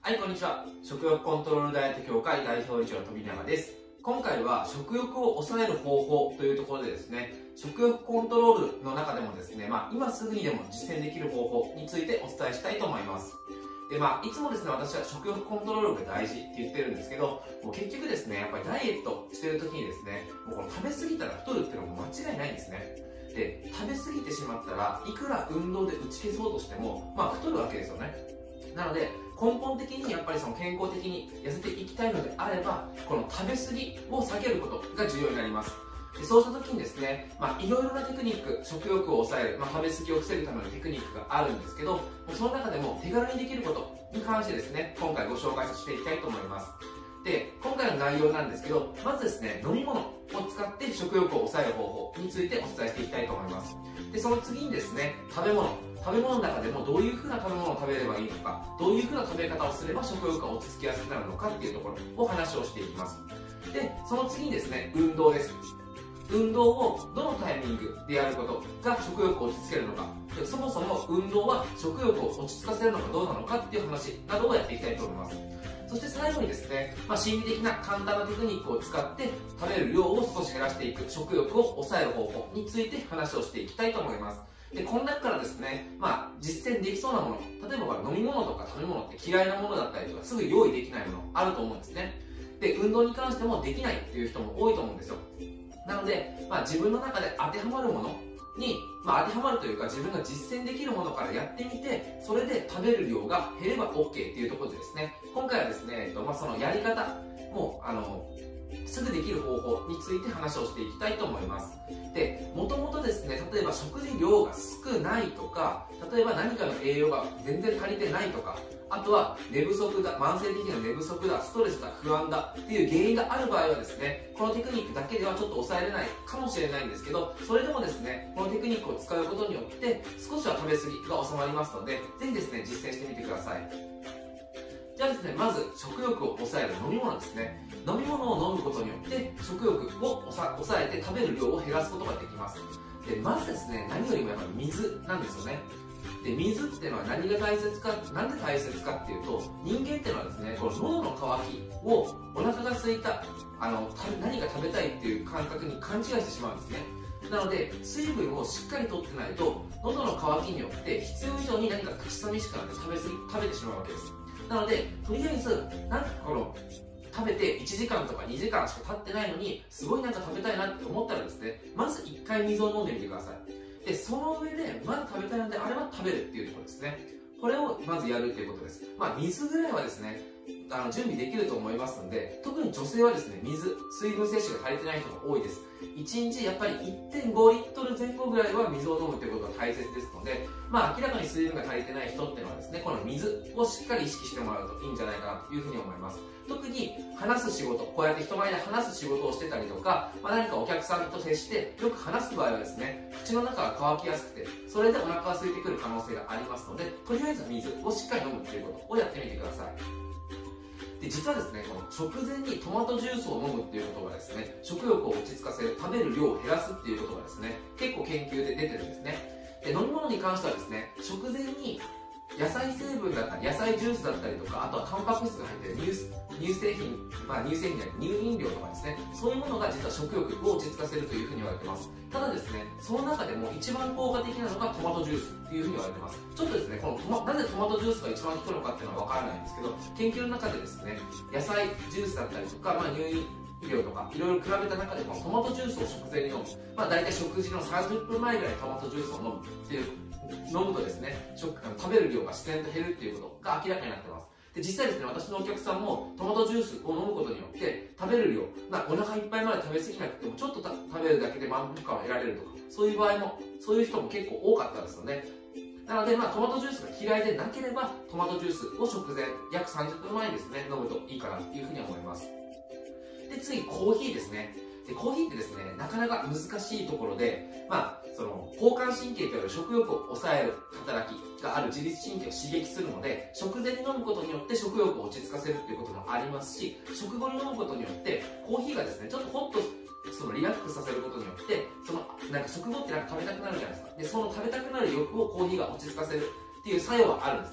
はい、こんにちは。食欲コントロールダイエット協会代表理事の飛永です。今回は食欲を抑える方法というところでですね、食欲コントロールの中でもですね、今すぐにでも実践できる方法についてお伝えしたいと思います。で、いつもですね、私は食欲コントロールが大事って言ってるんですけど、もう結局ですね、やっぱりダイエットしてる時にですね、もうこの食べ過ぎたら太るっていうのも間違いないんですね。で、食べ過ぎてしまったらいくら運動で打ち消そうとしても、太るわけですよね。なので根本的にやっぱりその健康的に痩せていきたいのであれば、この食べ過ぎを避けることが重要になります。でそうした時にですね、いろいろなテクニック、食欲を抑える、食べ過ぎを防ぐためのテクニックがあるんですけど、その中でも手軽にできることに関してですね、今回ご紹介させていきたいと思います。で、今回の内容なんですけど、まずですね、飲み物を使って食欲を抑える方法についてお伝えしていきたいと思います。で、その次にですね、食べ物の中でもどういう風な食べ物を食べればいいのか、どういう風な食べ方をすれば食欲が落ち着きやすくなるのかっていうところを話をしていきます。で、その次にですね、運動です。運動をどのタイミングでやることが食欲を落ち着けるのか、でそもそも運動は食欲を落ち着かせるのかどうなのかっていう話などをやっていきたいと思います。そして最後にですね、心理的な簡単なテクニックを使って食べる量を少し減らしていく食欲を抑える方法について話をしていきたいと思います。で、この中からですね、実践できそうなもの、例えば飲み物とか食べ物って嫌いなものだったりとかすぐ用意できないものあると思うんですね。で、運動に関してもできないっていう人も多いと思うんですよ。なので、自分の中で当てはまるものに、当てはまるというか自分が実践できるものからやってみて、それで食べる量が減れば OK っていうところでですね、今回はですね、そのやり方もすぐできる方法について話をしていきたいと思います。で、もともとですね、例えば食事量が少ないとか、例えば何かの栄養が全然足りてないとか、あとは寝不足だ、慢性的な寝不足だ、ストレスだ、不安だっていう原因がある場合はですね、このテクニックだけではちょっと抑えれないかもしれないんですけど、それでもですね、このテクニックを使うことによって少しは食べ過ぎが収まりますので、ぜひですね、実践してみてください。じゃあですね、まず食欲を抑える飲み物ですね。飲み物を飲むことによって食欲を抑えて食べる量を減らすことができます。で、まずですね、何よりもやっぱり水なんですよね。で、水っていうのは何が大切か、なんで大切かっていうと、人間っていうのはですね、この喉の渇きをお腹が空いた、何が食べたいっていう感覚に勘違いしてしまうんですね。なので、水分をしっかりとってないと、喉の渇きによって必要以上に何か口寂しくなって食べてしまうわけです。なので、とりあえず、食べて1時間とか2時間しか経ってないのに、すごい食べたいなって思ったらですね、まず1回水を飲んでみてください。で、その上で、まだ食べたいのであれば食べるっていうところですね。これをまずやるっていうことです。水ぐらいはですね、準備できると思いますので、特に女性はですね、水分摂取が足りてない人が多いです。1日やっぱり 1.5 リットル前後ぐらいは水を飲むということが大切ですので、明らかに水分が足りてない人っていうのはですね、この水をしっかり意識してもらうといいんじゃないかなというふうに思います。特に話す仕事、こうやって人前で話す仕事をしてたりとか、何かお客さんと接してよく話す場合はですね、口の中が乾きやすくて、それでお腹が空いてくる可能性がありますので、とりあえず水をしっかり飲むということをやってみてください。で、実はですね、この食前にトマトジュースを飲むっていうことがですね、食欲を落ち着かせる、食べる量を減らすっていうことがですね、結構研究で出てるんですね。で、飲み物に関してはですね、食前に野菜成分だったり、野菜ジュースだったりとか、あとはタンパク質が入っている乳製品じゃない、乳飲料とかですね、そういうものが実は食欲を落ち着かせるというふうに言われてます。ただですね、その中でも一番効果的なのがトマトジュースっていうふうに言われてます。ちょっとですね、なぜトマトジュースが一番効くのかっていうのはわからないんですけど、研究の中でですね、野菜ジュースだったりとか、乳飲料とかいろいろ比べた中でもトマトジュースを食前に飲む、大体食事の30分前ぐらいにトマトジュースを飲むっていう飲むとですね、食べる量が自然と減るっていうことが明らかになってます。で、実際ですね、私のお客さんもトマトジュースを飲むことによって食べる量、お腹いっぱいまで食べ過ぎなくてもちょっと食べるだけで満腹感を得られるとか、そういう人も結構多かったですよね。なので、トマトジュースが嫌いでなければトマトジュースを食前約30分前にですね、飲むといいかなというふうに思います。で、次、コーヒーですね。で、コーヒーってですね、なかなか難しいところで、交感神経といわれる食欲を抑える働きがある自律神経を刺激するので、食前に飲むことによって食欲を落ち着かせるっていうこともありますし、食後に飲むことによってコーヒーがですね、ちょっとホッとリラックスさせることによって、食後って食べたくなるじゃないですか。で、その食べたくなる欲をコーヒーが落ち着かせるっていう作用はあるんですね。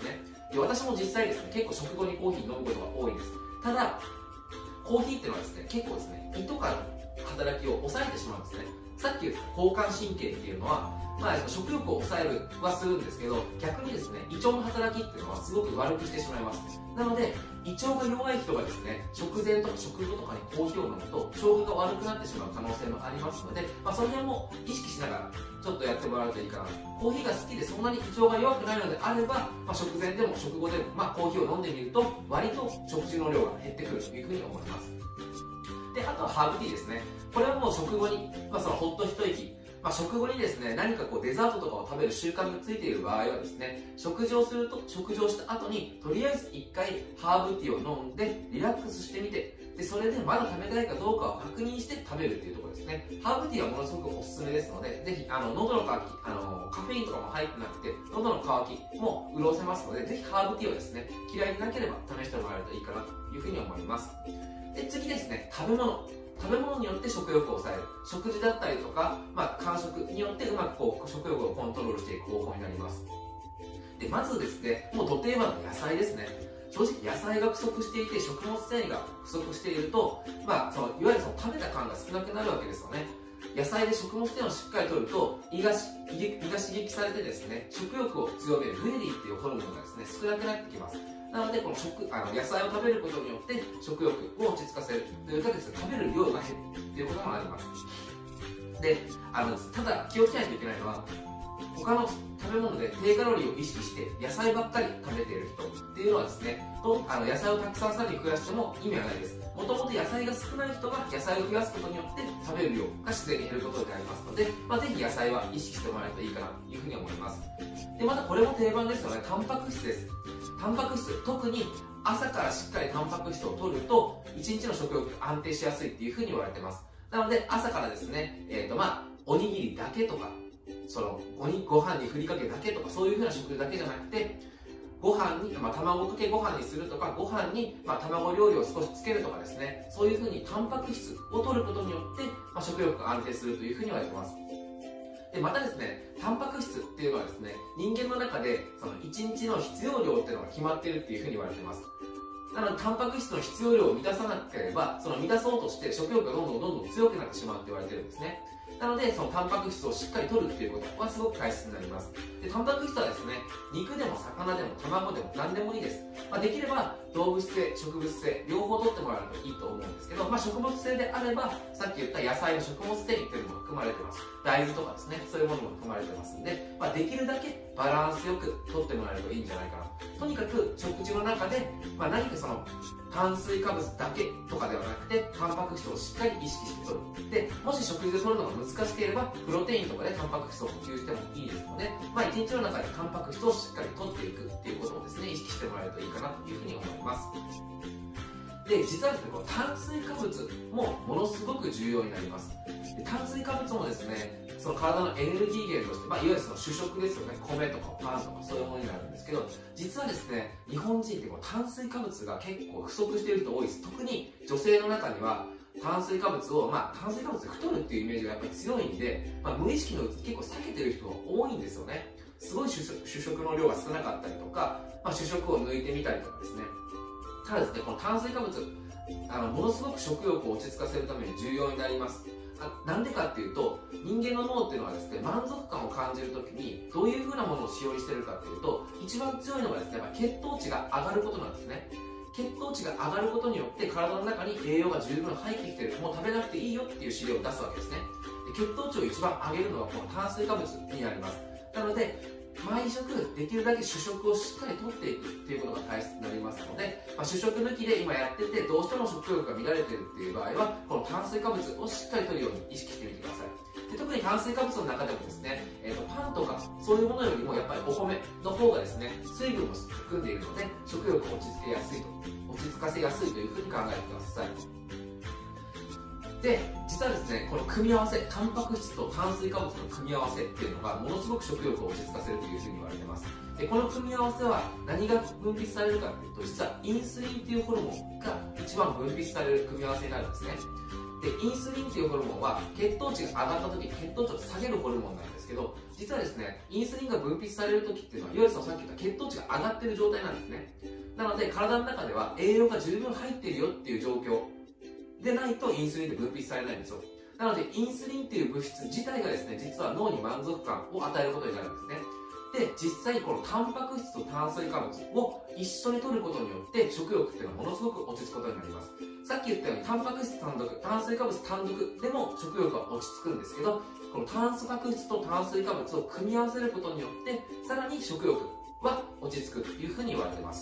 で、私も実際ですね、結構食後にコーヒー飲むことが多いです。ただ、コーヒーっていうのはですね、結構ですね、胃とかの働きを抑えてしまうんですね。さっき言った交感神経っていうのは、食欲を抑えるはするんですけど、逆にですね、胃腸の働きっていうのはすごく悪くしてしまいます。なので、胃腸が弱い人がですね、食前とか食後とかにコーヒーを飲むと、腸が悪くなってしまう可能性もありますので、その辺も意識しながら、ちょっとやってもらうといいかな。コーヒーが好きでそんなに胃腸が弱くないのであれば、食前でも食後でも、コーヒーを飲んでみると、割と食事の量が減ってくるというふうに思います。で、あとはハーブティーですね。これはもう食後に、そのほっと一息、食後にですね、何かデザートとかを食べる習慣がついている場合はですね、食事をした後に、とりあえず1回ハーブティーを飲んで、リラックスしてみて、で、それでまだ食べたいかどうかを確認して食べるっていうところですね。ハーブティーはものすごくおすすめですので、ぜひ、喉の渇き、カフェインとかも入ってなくて、喉の渇きも潤せますので、ぜひハーブティーをですね、嫌いでなければ試してもらえるといいかなというふうに思います。で、次ですね、食べ物によって食欲を抑える。食事だったりとか、間食によってうまく食欲をコントロールしていく方法になります。で、まずですね、もうど定番の野菜ですね。正直野菜が不足していて、食物繊維が不足していると、いわゆる食べた感が少なくなるわけですよね。野菜で食物繊維をしっかりとると、胃が刺激されてですね、食欲を強めるグレリーっていうホルモンがですね、少なくなってきます。なので、この野菜を食べることによって食欲を落ち着かせるというかですね、食べる量が減るということもあります。で、ただ気をつけないといけないのは、他の食べ物で低カロリーを意識して野菜ばっかり食べている人っていうのはですね、野菜をたくさんさらに増やしても意味はないです。もともと野菜が少ない人が野菜を増やすことによって食べる量が自然に減ることになりますので、ぜひ野菜は意識してもらえるといいかなというふうに思います。で、またこれも定番ですよね、タンパク質です。タンパク質、特に朝からしっかりタンパク質を摂ると一日の食欲が安定しやすいっていうふうに言われてます。なので朝からですね、おにぎりだけとか、ご飯にふりかけだけとか、そういうふうな食事だけじゃなくて、ご飯に、卵かけご飯にするとか、ご飯に、卵料理を少しつけるとかですね、そういうふうにタンパク質を摂ることによって、食欲が安定するというふうに言われてます。で、またですね、タンパク質っていうのはですね、人間の中で1日の必要量っていうのが決まっているっていうふうに言われてます。なので、タンパク質の必要量を満たさなければ、満たそうとして食欲がどんどん強くなってしまうって言われてるんですね。なので、タンパク質をしっかり摂るっていうことはすごく大切になります。で、タンパク質はですね、肉でも魚でも卵でも何でもいいです。できれば動物性、植物性、両方摂ってもらうといいと思うんですけど、食物性であれば、さっき言った野菜の食物繊維っていうのも含まれてます。大豆とかですね、そういうものも含まれてますんで、できるだけバランスよく摂ってもらえるといいんじゃないかな。とにかく食事の中で、何か炭水化物だけとかではなくて、タンパク質をしっかり意識して摂る。で、もし食事で摂るのが難しければ、プロテインとかでタンパク質を補給してもいいですので、一日の中でタンパク質をしっかり摂っていくっていうことをですね、意識してもらえるといいかなというふうに思います。で、実はですね、この炭水化物もものすごく重要になります。で、炭水化物もですね、体のエネルギー源として、いわゆる主食ですよね、米とかパンとかそういうものになるんですけど、実はですね、日本人って炭水化物が結構不足している人多いです。特に女性の中には炭水化物を、炭水化物で太るっていうイメージがやっぱり強いんで、無意識のうちに結構避けてる人が多いんですよね。すごい主食の量が少なかったりとか、主食を抜いてみたりとかですね。ただですね、この炭水化物、ものすごく食欲を落ち着かせるために重要になります。なんでかっていうと、人間の脳っていうのはですね、満足感を感じるときにどういう風なものを使用しているかっていうと、一番強いのがですね、血糖値が上がることなんですね。血糖値が上がることによって体の中に栄養が十分入ってきている、もう食べなくていいよっていう指令を出すわけですね。で、血糖値を一番上げるのはこの炭水化物になります。なので、毎食できるだけ主食をしっかりとっていくっていうことが大切になりますので、主食抜きで今やっててどうしても食欲が乱れてるっていう場合は、この炭水化物をしっかりとるように意識してみてください。で、特に炭水化物の中でもですね、パンとかそういうものよりもやっぱりお米の方がですね、水分も含んでいるので食欲を落ち着かせやすいというふうに考えてください。で、実はですね、この組み合わせ、タンパク質と炭水化物の組み合わせっていうのがものすごく食欲を落ち着かせるというふうに言われてます。で、この組み合わせは何が分泌されるかっていうと、実はインスリンっていうホルモンが一番分泌される組み合わせになるんですね。 で、インスリンっていうホルモンは血糖値が上がった時に血糖値を下げるホルモンなんですけど、実はですね、インスリンが分泌される時っていうのは、いわゆるさっき言った血糖値が上がってる状態なんですね。なので体の中では栄養が十分入っているよっていう状況でないとインスリンって分泌されないんですよ。なのでインスリンっていう物質自体がですね、実は脳に満足感を与えることになるんですね。で、実際このタンパク質と炭水化物を一緒に摂ることによって食欲っていうのはものすごく落ち着くことになります。さっき言ったようにタンパク質単独、炭水化物単独でも食欲は落ち着くんですけど、このタンパク質と炭水化物を組み合わせることによってさらに食欲は落ち着くというふうに言われています。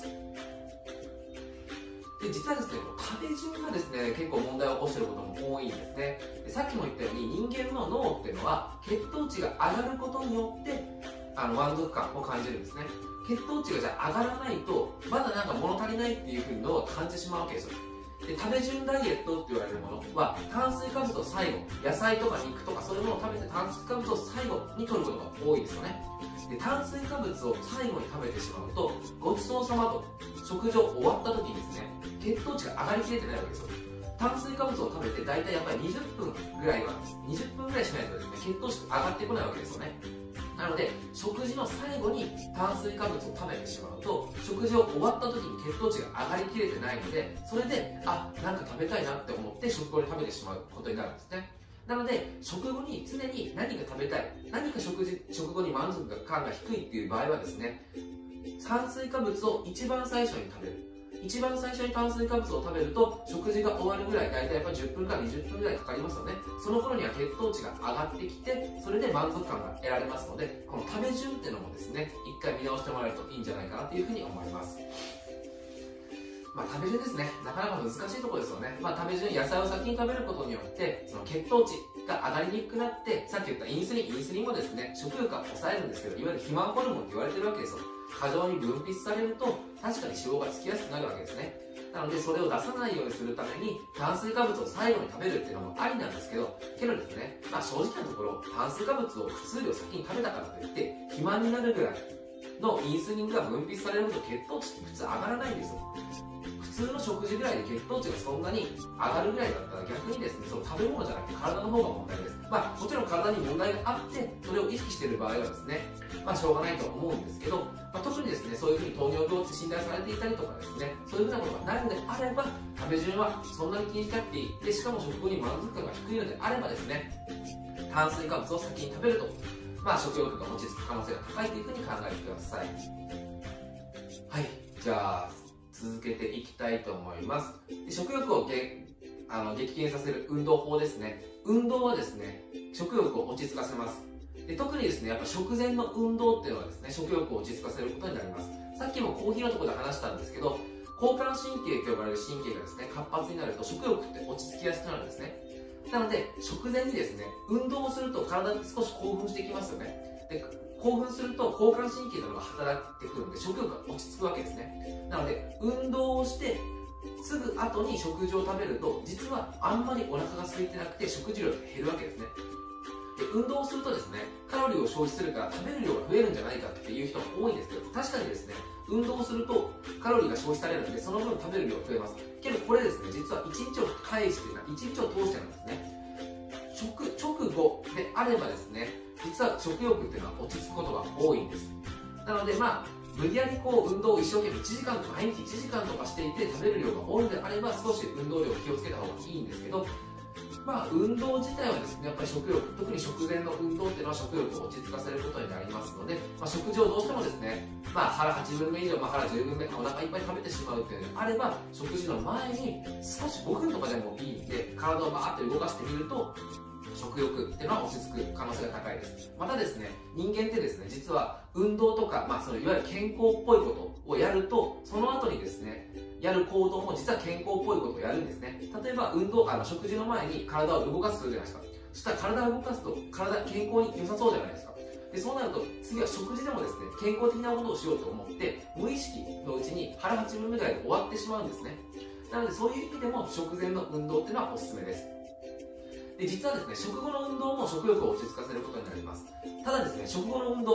で、実はですね、食べ順がですね、結構問題を起こしていることも多いんですね。で、さっきも言ったように人間の脳っていうのは血糖値が上がることによって満足感を感じるんですね。血糖値がじゃあ上がらないとまだなんか物足りないっていうふうに脳は感じてしまうわけですよ。で、食べ順ダイエットって言われるものは炭水化物を最後、野菜とか肉とかそういうものを食べて炭水化物を最後に摂ることが多いですよね。で、炭水化物を最後に食べてしまうとごちそうさまと食事を終わった時にですね、血糖値が上がりきれてないわけですよ。炭水化物を食べて大体やっぱり20分ぐらいは20分ぐらいしないとですね、血糖値が上がってこないわけですよね。なので食事の最後に炭水化物を食べてしまうと食事を終わった時に血糖値が上がりきれてないので、それでなんか食べたいなって思って食後に食べてしまうことになるんですね。なので食後に常に何か食べたい、何か食後に満足感が低いっていう場合はですね、炭水化物を一番最初に食べる。一番最初に炭水化物を食べると食事が終わるぐらい、大体やっぱ10分から20分ぐらいかかりますよね。その頃には血糖値が上がってきて、それで満足感が得られますので、この食べ順っていうのもですね、一回見直してもらえるといいんじゃないかなというふうに思います。食べ順ですね、なかなか難しいところですよね。食べ順、野菜を先に食べることによってその血糖値が上がりにくくなって、さっき言ったインスリンもですね、食欲を抑えるんですけど、いわゆる肥満ホルモンって言われてるわけですよ。過剰に分泌されると確かに脂肪がつきやすくなるわけですね。なのでそれを出さないようにするために炭水化物を最後に食べるっていうのもありなんですけどですね、正直なところ炭水化物を普通量先に食べたからといって肥満になるぐらいのインスリンが分泌されるほど血糖値って普通上がらないんですよ。普通の食事ぐらいで血糖値がそんなに上がるぐらいだったら逆にですね、その食べ物じゃなくて体の方が問題です。もちろん体に問題があってそれを意識している場合はですね、しょうがないと思うんですけど、特にですね、そういうふうに糖尿病って診断されていたりとかですね、そういうふうなことがないのであれば食べ順はそんなに気にしなくていい。でしかも食後に満足感が低いのであればですね、炭水化物を先に食べると食欲が落ち着く可能性が高いというふうに考えてください。はい、じゃあ続けていきたいと思います。で、食欲を激減させる運動法ですね。運動はですね、食欲を落ち着かせます。で、特にですね、やっぱ食前の運動っていうのはですね、食欲を落ち着かせることになります。さっきもコーヒーのところで話したんですけど、交感神経と呼ばれる神経がですね、活発になると食欲って落ち着きやすくなるんですね。なので食前にですね、運動をすると体って少し興奮してきますよね。で、興奮すると交感神経などが働いてくるので食欲が落ち着くわけですね。なので運動をしてすぐ後に食事を食べると実はあんまりお腹が空いてなくて食事量が減るわけですね。で、運動をするとですね、カロリーを消費するから食べる量が増えるんじゃないかっていう人も多いんですけど、確かにですね、運動をすするとカロリーが消費されるのでその分食べる量が増えます。けどこれですね、実は1日を介して1日を通してなんですね。直後であればですね、実は食欲っていうのは落ち着くことが多いんです。なので無理やり運動を一生懸命毎日1時間とかしていて食べる量が多いのであれば少し運動量を気をつけた方がいいんですけど、運動自体はですね、やっぱり食欲、特に食前の運動っていうのは食欲を落ち着かせることになりますので、食事をどうしてもですね、腹8分目以上、腹10分目、お腹いっぱい食べてしまうっていうのであれば、食事の前に少し5分とかでもいいんで、体をバーって動かしてみると、食欲っていうのは落ち着く可能性が高いです。またですね、人間ってですね、実は運動とか、いわゆる健康っぽいことをやると、その後にですね、やる行動も実は健康っぽいことをやるんですね。例えば食事の前に体を動かすじゃないですか。そしたら体を動かすと健康に良さそうじゃないですか。で、そうなると次は食事でもですね、健康的なことをしようと思って無意識のうちに腹8分目ぐらいで終わってしまうんですね。なのでそういう意味でも食前の運動っていうのはおすすめです。で、実はですね、食後の運動も食欲を落ち着かせることになります。ただですね、食後の運動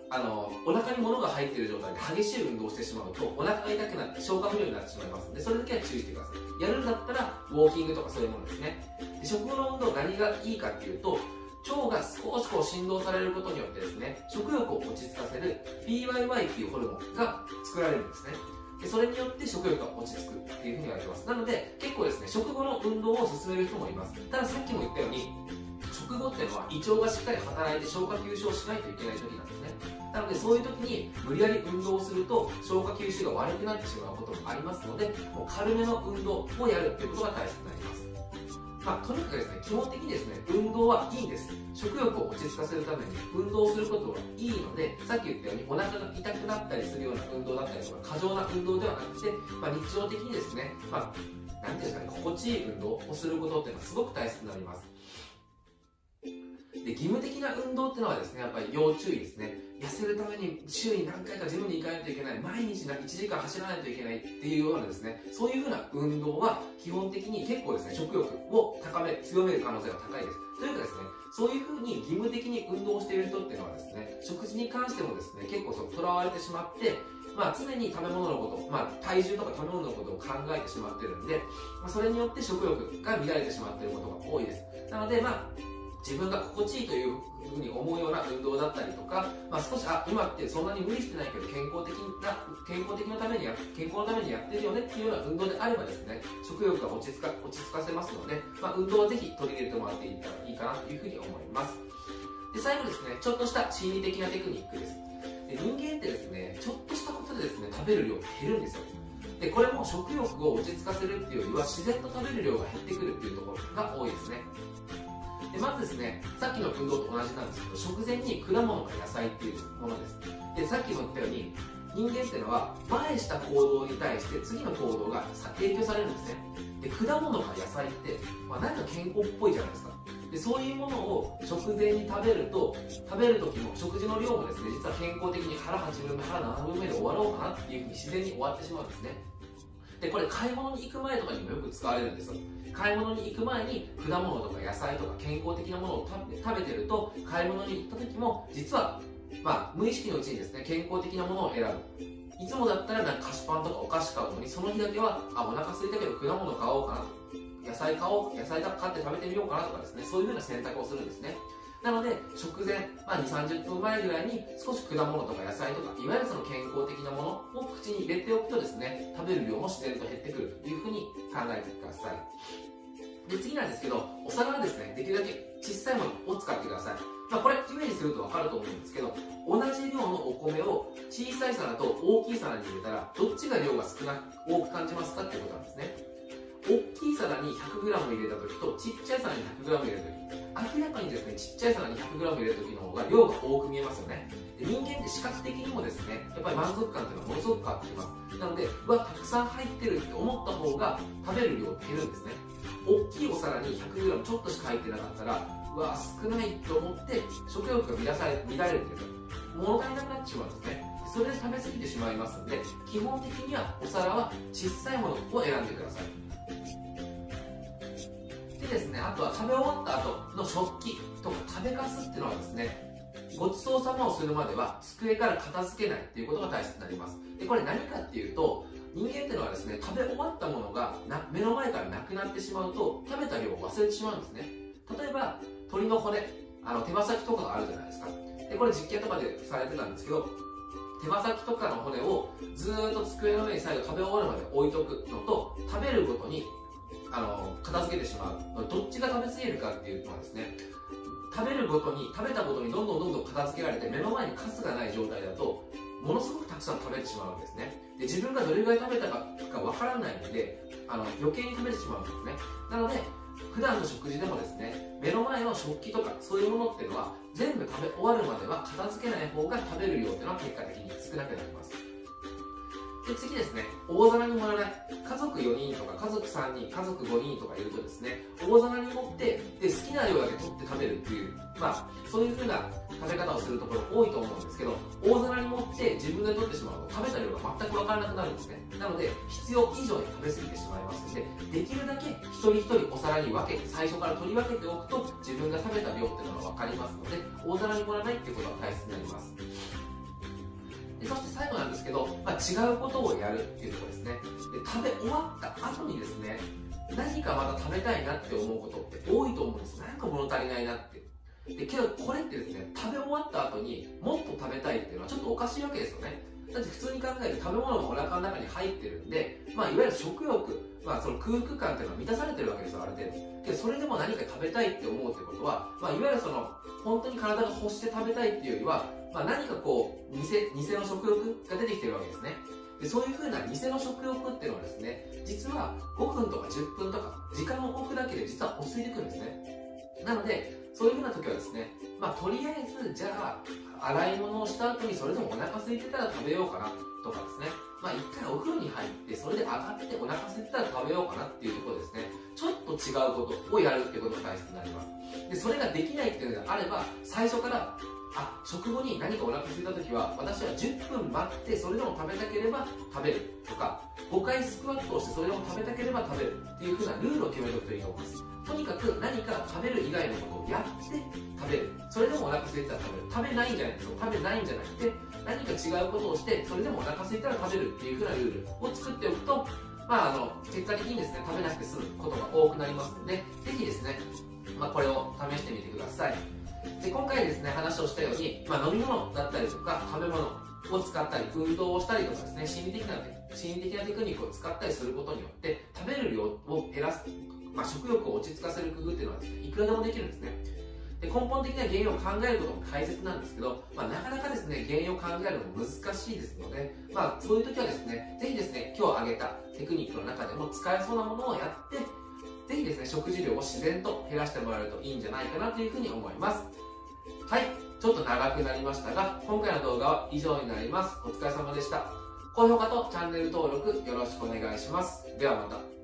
お腹に物が入っている状態で激しい運動をしてしまうとお腹が痛くなって消化不良になってしまいますので、それだけは注意してください。やるんだったらウォーキングとかそういうものですね。で、食後の運動何がいいかっていうと、腸が少し振動されることによってですね、食欲を落ち着かせる PYY っていうホルモンが作られるんですね。で、それによって食欲が落ち着くっていうふうに言われてます。なので結構ですね、食後の運動を勧める人もいます。たださっきも言ったように、食後っていうのは胃腸がしっかり働いて消化吸収をしないといけない時なんですね。なのでそういう時に無理やり運動をすると消化吸収が悪くなってしまうこともありますので、もう軽めの運動をやるっていうことが大切になります。とにかくですね、基本的にですね、運動はいいんです。食欲を落ち着かせるために運動をすることはいいので、さっき言ったようにお腹が痛くなったりするような運動だったりとか、過剰な運動ではなくて、日常的にですね、なんていうんですかね、心地いい運動をすることっていうのはすごく大切になります。で、義務的な運動っていうのはですね、やっぱり要注意ですね。痩せるために週に何回かジムに行かないといけない、毎日1時間走らないといけないっていうようなですね、そういうふうな運動は基本的に結構ですね、食欲を強める可能性が高いです。というかですね、そういうふうに義務的に運動をしている人っていうのはですね、食事に関してもですね、結構とらわれてしまって、常に食べ物のこと、体重とか食べ物のことを考えてしまってるんで、それによって食欲が乱れてしまっていることが多いです。なので、自分が心地いいというふうに思うような運動だったりとか、少し今ってそんなに無理してないけど健康のためにやってるよねっていうような運動であればですね、食欲が落ち着かせますので、運動はぜひ取り入れてもらっていったらいいかなというふうに思います。で、最後ですね、ちょっとした心理的なテクニックです。で、人間ってですね、ちょっとしたことでですね、食べる量って減るんですよ。で、これも食欲を落ち着かせるっていうよりは自然と食べる量が減ってくるっていうところが多いですね。で、まずですね、さっきの運動と同じなんですけど、食前に果物か野菜っていうものです。で、さっきも言ったように、人間っていうのは前した行動に対して次の行動が影響されるんですね。で、果物か野菜って、なんか健康っぽいじゃないですか。で、そういうものを食前に食べると、食べる時も食事の量もですね、実は健康的に腹8分目、腹7分目で終わろうかなっていうふうに自然に終わってしまうんですね。で、これ買い物に行く前とかにもよく使われるんですよ。買い物に行く前に果物とか野菜とか健康的なものを食べてると、買い物に行った時も実は無意識のうちにですね、健康的なものを選ぶ。いつもだったら菓子パンとかお菓子買うのに、その日だけはお腹空いたけど果物買おうかなと、野菜買って食べてみようかなとかですね、そういうふうな選択をするんですね。なので食前、2、30分前ぐらいに少し果物とか野菜とか、いわゆるその健康的なものを口に入れておくとですね、食べる量も自然と減ってくるというふうに考えてください。で、次なんですけど、お皿はですね、できるだけ小さいものを使ってください。これイメージすると分かると思うんですけど、同じ量のお米を小さい皿と大きい皿に入れたら、どっちが量が多く感じますかっていうことなんですね。大きい皿に 100g 入れた時とちっちゃい皿に 100g 入れた時、明らかにですね、ちっちゃい皿に 100g 入れた時の方が量が多く見えますよね。で、人間って視覚的にもですね、やっぱり満足感っていうのはものすごく変わってきます。なので、たくさん入ってるって思った方が食べる量って減るんですね。大きいお皿に 100g ちょっとしか入ってなかったら、少ないと思って食欲が乱れるというか、物足りなくなってしまうんですね。それで食べ過ぎてしまいますので、基本的にはお皿は小さいものを選んでください。でですね、あとは食べ終わった後の食器とか食べかすっていうのはですね、ごちそうさまをするまでは机から片付けないっていうことが大切になります。で、これ何かっていうと、人間っていうのはですね、食べ終わったものが目の前からなくなってしまうと、食べた量を忘れてしまうんですね。例えば鶏の骨、手羽先とかがあるじゃないですか。で、これ実験とかでされてたんですけど、手羽先とかの骨をずーっと机の上に最後食べ終わるまで置いとくのと、食べるごとに片付けてしまう、どっちが食べ過ぎるかっていうのはですね、食べたことにどんどん片付けられて目の前にカスがない状態だとものすごくたくさん食べてしまうんですね。で、自分がどれぐらい食べたかわからないので余計に食べてしまうんですね。なので普段の食事でもですね、目の前の食器とかそういうものっていうのは全部食べ終わるまでは片付けない方が食べる量っていうのは結果的に少なくなります。で、次ですね、大皿に盛らない。家族4人とか家族3人、家族5人とかいるとですね、大皿に盛ってで好きな量だけ取って食べるっていう、そういう風な食べ方をするところ多いと思うんですけど、大皿に盛って自分で取ってしまうと食べた量が全く分からなくなるんですね。なので必要以上に食べ過ぎてしまいますので、できるだけ一人一人お皿に分けて最初から取り分けておくと自分が食べた量っていうのが分かりますので、大皿に盛らないっていうことが大切になります。 でそして最後なんですけど、違うことをやるっていうところですね。で食べ終わった後にですね、何かまた食べたいなって思うことって多いと思うんです。なんか物足りないなって。でけどこれってですね、食べ終わった後にもっと食べたいっていうのはちょっとおかしいわけですよね。だって普通に考えて食べ物がお腹の中に入ってるんで、いわゆる食欲、その空腹感っていうのは満たされてるわけですよ、ある程度。けどそれでも何か食べたいって思うってことは、いわゆるその本当に体が欲して食べたいっていうよりは、何かこう偽の食欲が出てきてるわけですね。でそういう風な偽の食欲っていうのはですね、実は5分とか10分とか時間を置くだけで実は落ち着いてくるんですね。なのでそういう風な時はですね、とりあえずじゃあ洗い物をした後にそれでもお腹空いてたら食べようかなとかですね、一回お風呂に入ってそれで上がってお腹空いてたら食べようかなっていうところですね、ちょっと違うことをやるっていうことが大切になります。でそれができないっていうのであれば、最初から食後に何かお腹空いた時は私は10分待ってそれでも食べたければ食べるとか、5回スクワットをしてそれでも食べたければ食べるっていう風なルールを決めておくといいと思います。とにかく何か食べる以外のことをやって食べる、それでもお腹空いたら食べる、食べないんじゃないですよ、食べないんじゃなくて何か違うことをしてそれでもお腹空いたら食べるっていう風なルールを作っておくと、結果的にですね、食べなくて済むことが多くなりますので、ぜひですね、これを試してみてください。で今回ですね、話をしたように、飲み物だったりとか食べ物を使ったり運動をしたりとかですね、心理的なテクニックを使ったりすることによって食べる量を減らす、食欲を落ち着かせる工夫っていうのはですね、いくらでもできるんですね。で根本的な原因を考えることも大切なんですけど、なかなかですね、原因を考えるのも難しいですので、そういう時はですね、ぜひですね、今日挙げたテクニックの中でも使えそうなものをやって、ぜひですね、食事量を自然と減らしてもらえるといいんじゃないかなというふうに思います。はい、ちょっと長くなりましたが、今回の動画は以上になります。お疲れ様でした。高評価とチャンネル登録よろしくお願いします。ではまた。